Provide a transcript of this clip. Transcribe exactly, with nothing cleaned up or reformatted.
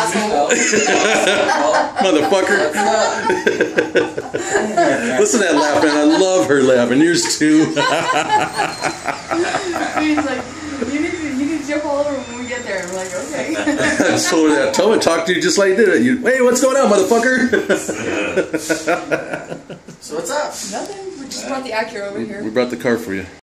asshole. Motherfucker. Listen to that laugh, man. I love her laughing. Yours too. He's like, you need, to, you need to jump all over when we get there. I'm like, okay. I told her that. Told her to talk to you just like you did it. You, hey, what's going on, motherfucker? So what's up? Nothing. We just brought the Acura over here. We brought the car for you.